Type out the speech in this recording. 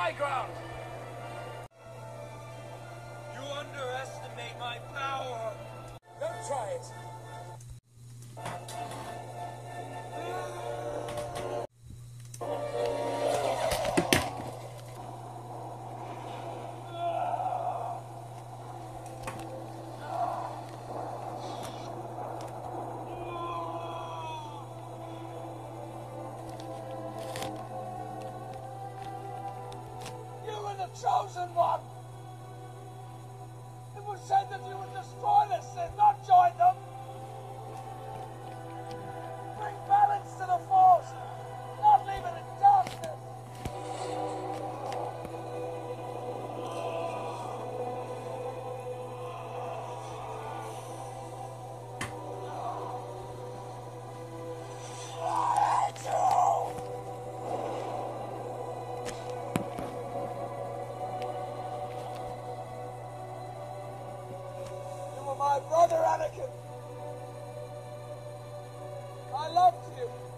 high ground! You underestimate my power! Don't try it! Chosen one! It was said that you would destroy the Sith, not join them! Bring balance to the Force, not leave it in darkness! My brother Anakin, I loved you.